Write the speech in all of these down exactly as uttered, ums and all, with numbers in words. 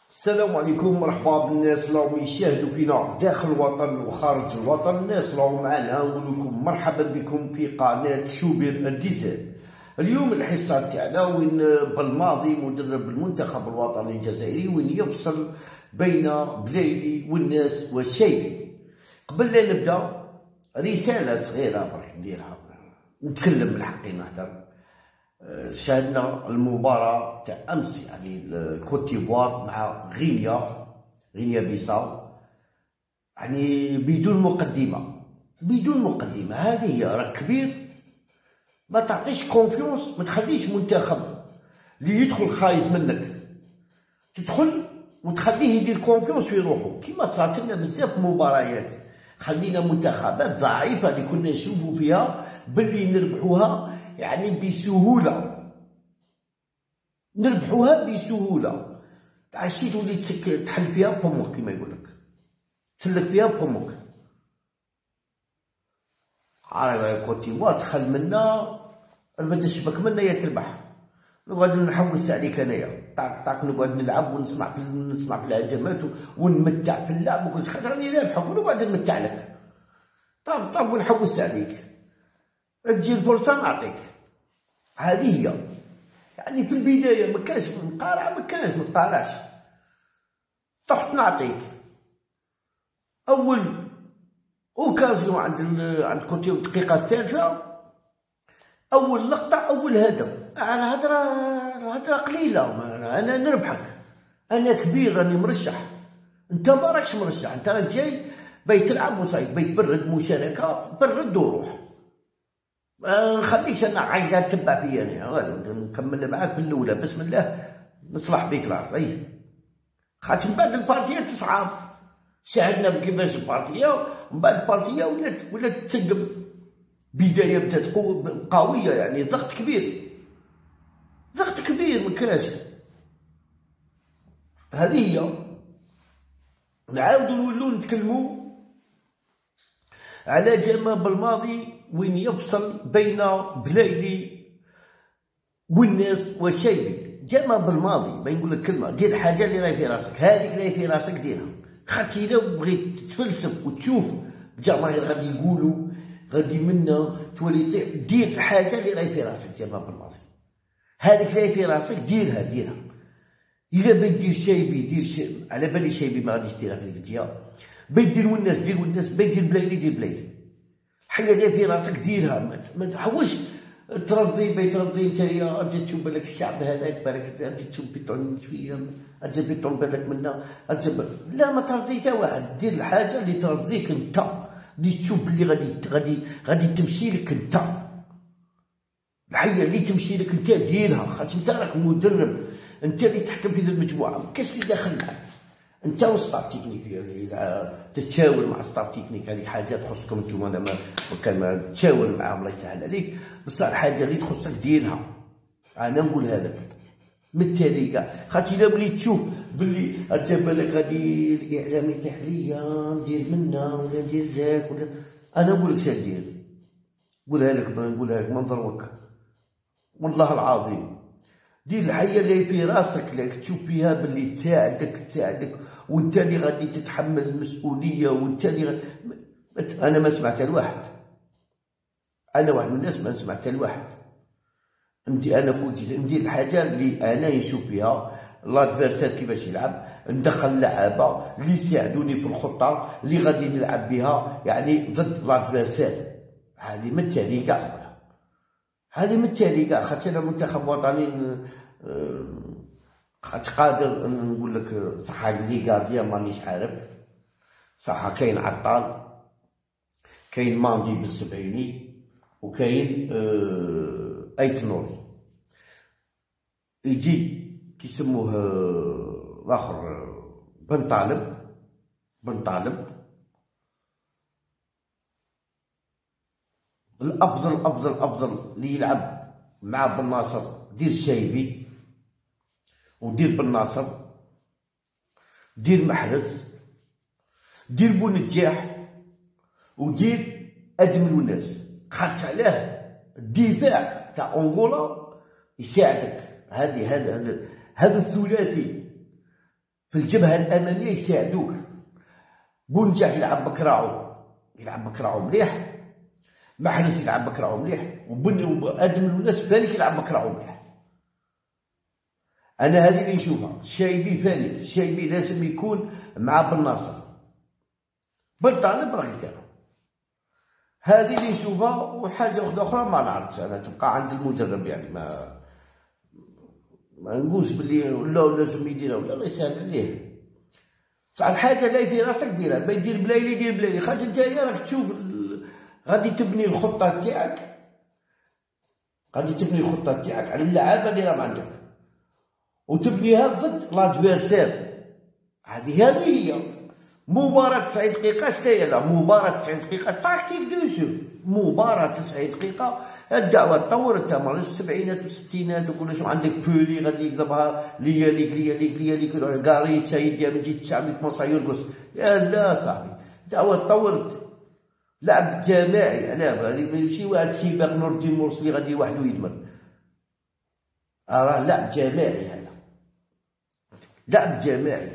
السلام عليكم، مرحبا بالناس اللي راهم يشاهدوا فينا داخل الوطن وخارج الوطن. الناس اللي راهم معنا نقول لكم مرحبا بكم في قناه شوبير الديزل. اليوم الحصه تاعنا وين بالماضي مدرب المنتخب الوطني الجزائري وين يفصل بين بلايلي والناس والشيبي. قبل لا نبدا رساله صغيره برك نديرها، نتكلم بالحقي نهضر. شاهدنا المباراة تاع أمس، يعني الكوت ديفوار مع غينيا غينيا بيساو، يعني بدون مقدمة بدون مقدمة. هذه هي، راك كبير، ما تعطيش كونفيونس، ما تخليش منتخب اللي يدخل خايف منك تدخل وتخليه يدير كونفيونس في روحه، كيما صارت لنا بزاف مباريات. خلينا منتخبات ضعيفة اللي كنا نشوفوا فيها باللي نربحوها يعني بسهولة، نربحوها بسهولة. تعشيت ولي تحل فيها بومك كيما يقولك، تسلك فيها بومك. عارف كوت ديفوار دخل منا ربد الشبك منا يا تربح، نقعد نحوس عليك انايا طاق طاق، نقعد نلعب ونصنع في نصنع في الهجمات ونمتع في اللعب وكل شيء، خاطر راني رابحك ونقعد نمتع لك طاب طاب ونحوس عليك. تجي الفرصة نعطيك. هذه هي، يعني في البداية ما كانش مقارعة، ما كانش ما تقارعش، طحت نعطيك. أول أوكازيون عند عند كوتي الدقيقة الثالثة، أول لقطة أول هدف. الهضرة الهضرة قليلة، أنا نربحك، أنا كبير، راني مرشح، أنت ما راكش مرشح، أنت راك جاي باي تلعب وصايب باي تبرد مشاركة، برد وروح. ما نخليكش انا عايزها تتبع فيا انا، نكمل معاك من الاولى بسم الله نصلح بك راسك. اي خاطر من بعد البارتيه تصعب، شاهدنا كيفاش البارتيه من بعد البارتيه ولات ولات تسقم. بدايه بدات قويه، يعني ضغط كبير ضغط كبير مكاش. هذه هي. نعاودو نولو نتكلمو على جمال بالماضي وين يفصل بين بلايلي والناس والشيبي. جمال بالماضي ما يقول لك كلمه، دير حاجه اللي راهي في راسك، هذيك اللي في راسك ديرها. خاطر الا بغيت تتفلسف وتشوف الجماهير غادي يقولوا غادي منا تولي طيح، دير الحاجه اللي راهي في راسك. جمال بالماضي هذيك اللي في راسك ديرها ديرها. الا بغيت دير شيبي دير شيبي، على بالي شيبي ما غاديش ديرها في ديك الجهه. بغيت دير والناس دير والناس، بغيت دير بلايلي دير بلايلي. الحاجه اللي في راسك ديرها، ما تحوش ترضي بي ترضي نتايا. اجي تشوف بالك الشعب هذاك بالك، اجي تشوف بيطون شويه، اجي بيطون بالك منا، اجي لا ما ترضي حتى واحد. دير الحاجه اللي ترضيك انت، اللي تشوف بلي غادي غادي غادي تمشي لك انت. الحاجه اللي تمشي لك انت ديرها، خاطر انت راك مدرب، انت اللي تحكم في المجموعه، ما كاش اللي داخل معاك. انت والستاف تكنيك، يعني تتشاور مع ستاف تكنيك، هذيك حاجه تخصكم انتم. انا ما كان تشاور معاهم الله يسهل عليك، بصح الحاجه اللي تخصك ديرها. انا نقولها لك بالتالي كاع، خاطر الا وليت تشوف باللي انت بالك غادي الاعلام يطيح ليا ندير منا ولا ندير ذاك ولا، انا نقول لك شنو دير، نقولها لك نقولها لك منظر وكا والله العظيم. دير الحاجه اللي في راسك، اللي تشوف فيها باللي تساعدك تساعدك وانت اللي غادي تتحمل المسؤوليه، وانت اللي غ... انا ما سمعتها لواحد، انا واحد من الناس ما سمعتها لواحد. ندي انا كنت ندير الحاجه اللي انا نشوف فيها لادفيرسير كيفاش يلعب، ندخل لعابه اللي يساعدوني في الخطه اللي غادي نلعب بها، يعني ضد لادفيرسير. هذه من التالي كاع، هذه من التالي كاع، خاطر انا منتخب وطني خاطر قادر نقول لك صح. لي غارديان مانيش عارف صح، كاين عطال، كاين ماندي بالسبعيني، وكاين آه ايت نوري. يجي كيسموه الاخر بن طالب بن طالب الافضل الافضل الافضل اللي يلعب مع بن ناصر. دير شايبي ودير بن ناصر، دير محرز، دير بونجاح، ودير ادم الوناس. خاطر علاه الدفاع تاع انغولا يساعدك. هذه هذا هذا هذا الثلاثي في الجبهه الاماميه يساعدوك. بونجاح يلعب بكراعو يلعب بكراعو مليح، محرز يلعب بكراعو مليح، وبن وادم الوناس فانيك يلعب بكراعو مليح. انا هذه اللي نشوفها. الشايبي فانيك، الشايبي لازم يكون مع بن ناصر، بلطانب راك دار. هذه اللي نشوفها. وحاجه واحده اخرى ما نعرفش انا، تبقى عند المدرب يعني. ما ما نقولش بلي ولا لازم يديرها ولا الله يسهل عليه. بصح الحاجه لا في راسك ديرها. با يدير بلايلي دير بلايلي، خاطر نتايا راك تشوف غادي تبني الخطه تاعك، غادي تبني الخطه تاعك على اللعابه اللي راهم عندك، وتبنيها ضد لادفيرسير. هذه هذه هي مباراة تسعين دقيقة. شتاهي لا مباراة تسعين دقيقة تاكتيك دو جو. مباراة تسعين دقيقة الدعوة تطور. انت ماراش في السبعينات والستينات وكلش عندك بولي غادي يقلبها ليا ليك ليا ليك ليا ليك يروح كاري تسايد ديال من جهة الشعب يتمصا يرقص. يا لا صاحبي، الدعوة تطورت. لعب جماعي. علاه هذه ماشي واحد سباق نور الدين مرسلي غادي وحده يدمر. راه لعب جماعي هذا، لعب جماعي.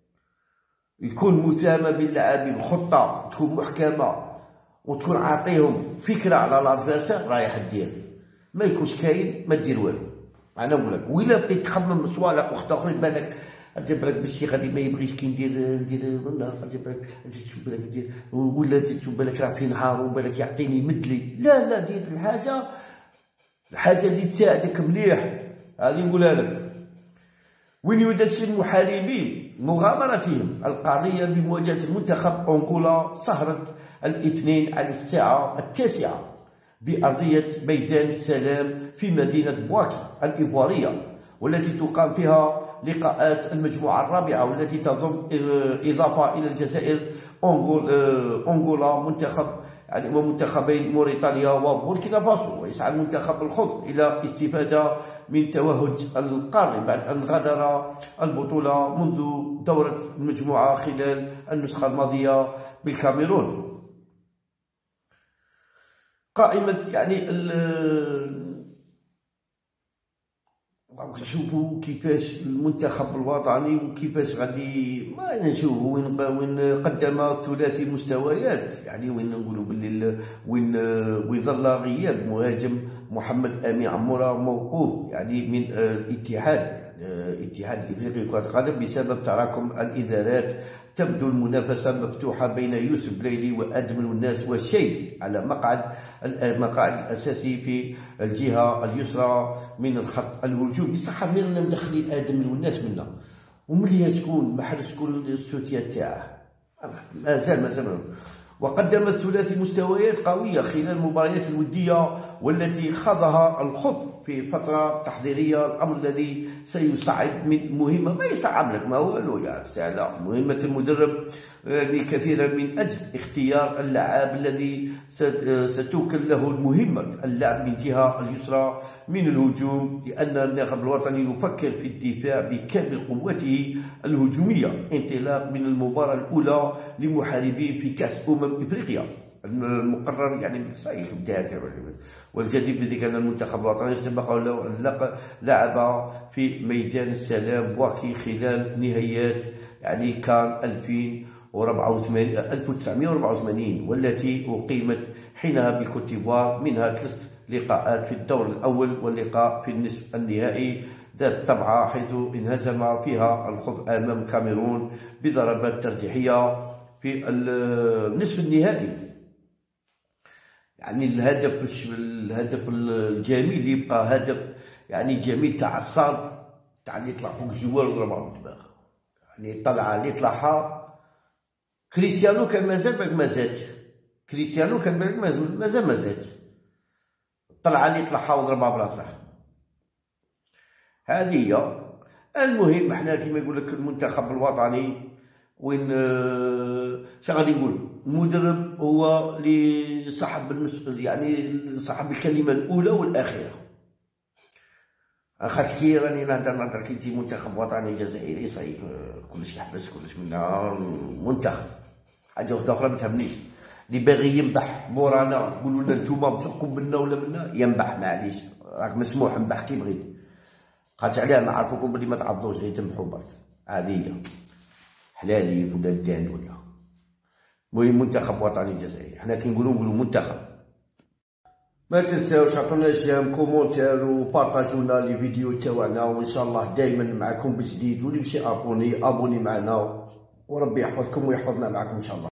يكون مساهمة بين اللاعبين، الخطة تكون محكمة وتكون عاطيهم فكرة على لادفيرسير رايح دير. ما يكونش كاين ما دير والو. انا نقول لك وإلا بقيت تخمم صوالح وقت اخرين بالك تجيب بالك بالشي غادي ما يبغيش كي ندير ندير تجيب بالك تشوف بالك ندير ولا تشوف بالك راه في نهار وبالك يعطيني يمدلي. لا لا دير الحاجة الحاجة اللي تساعدك مليح. هذه نقولها لك. وين يدسر المحاربين مغامرتهم القارية بمواجهة المنتخب أنغولا سهرة الاثنين على الساعة التاسعة بأرضية ميدان السلام في مدينة بواكي الإيفوارية، والتي تقام فيها لقاءات المجموعة الرابعة، والتي تضم إضافة إلى الجزائر أنغولا منتخب يعني ومنتخبين موريتانيا وبوركينا فاسو. ويسعى المنتخب الخضر إلى استفادة من توهج القاري بعد أن غادر البطولة منذ دورة المجموعة خلال النسخة الماضية بالكاميرون. قائمة يعني نشوفوا كيفاش المنتخب الوطني وكيفاش غادي ما نشوفوا وين وين قدم ثلاثي مستويات يعني. وين نقولوا باللي وين وين ظل غياب مهاجم محمد امين عموره موقوف يعني من الاتحاد الاتحاد الافريقي لكرة القدم بسبب تراكم الانذارات. تبدو المنافسة مفتوحة بين يوسف بليلي وآدم الوناس والشيبي على مقعد المقعد الأساسي في الجهة اليسرى من الخط الهجومي. صح ميرنا مدخلين آدم الوناس منا وملي شكون محرز شكون السوتيات تاعه مازال مازال. وقدم الثلاثي مستويات قوية خلال المباريات الودية والتي خاضها الخضر في فترة تحضيرية، الأمر الذي سيصعب من مهمة ما يصعب لك ما هو له يا سهلة مهمة المدرب كثيرا من أجل اختيار اللاعب الذي ستوكل له المهمة اللعب من جهة اليسرى من الهجوم، لأن الناخب الوطني يفكر في الدفاع بكامل قوته الهجومية انطلاق من المباراة الأولى لمحاربين في كأس أمم إفريقيا المقرر يعني بالصيف بداية. والجدير بذلك أن المنتخب الوطني سبق له أن لعب في ميدان السلام بواكي خلال نهائيات يعني كان ألفين وتسعمائة وأربعة وثمانين والتي أقيمت حينها بكوت ديفوار، منها ثلاث لقاءات في الدور الأول واللقاء في النصف النهائي ذات طبعة حيث انهزم فيها الخضر أمام الكاميرون بضربات ترجيحية في النصف النهائي. يعني الهدف الهدف الجميل يبقى هدف يعني جميل تاع الصاد تاع اللي يطلع فوق الجوال ويضربها بالدماغ. يعني الطلعه اللي طلعها كريستيانو كان مازال بالك ما زادش، كريستيانو كان بالك مازال ما زادش، الطلعه اللي طلعها وضربها براسه. هذه هي. المهم احنا كيما يقول لك المنتخب الوطني وين شنو غادي نقول المدرب هو اللي صاحب يعني صاحب الكلمه الاولى والاخيره. خاطر كي راني نهضر نهضر كي تجي منتخب وطني جزائري صايب كلش يحبس كلش منا منتخب. حاجه وحده اخرى ما تهمنيش اللي باغي ينبح مورانا يقولوا لنا نتوما بصقكم منا ولا منا ينبح معليش راك مسموح نبح كي بغيت. خاطر عليها نعرفوكم بلي ما تعضوش غير تنبحوا برك. عاديه حلاليب ولا الدان ولا. المهم منتخب وطني جزائري، حنا كي نقولو نقولو منتخب. ما تنساوش عطونا جيم كومونتير وبارطاجونا لي فيديو تاعنا، وان شاء الله دائما معكم بجديد. واللي مشي ابوني ابوني معنا، وربي يحفظكم ويحفظنا معكم ان شاء الله.